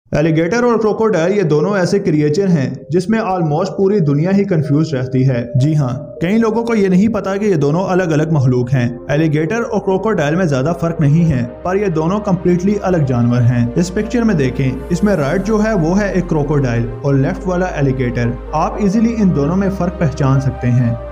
Alligator और crocodile ये दोनों ऐसे क्रिएचर हैं जिसमें ऑलमोस्ट पूरी दुनिया ही कंफ्यूज रहती है। जी हाँ, कई लोगों को ये नहीं पता कि ये दोनों अलग अलग मखलूक हैं। एलिगेटर और क्रोकोडाइल में ज्यादा फर्क नहीं है, पर ये दोनों कम्प्लीटली अलग जानवर हैं। इस पिक्चर में देखें, इसमें राइट जो है वो है एक क्रोकोडाइल और लेफ्ट वाला एलिगेटर। आप इजीली इन दोनों में फर्क पहचान सकते हैं।